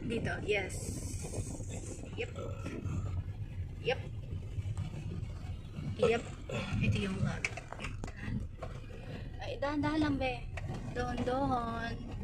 Dito, yes. Yep. Yep. Yep. Ito yung ay, dahan-dahan lang, be. Doon.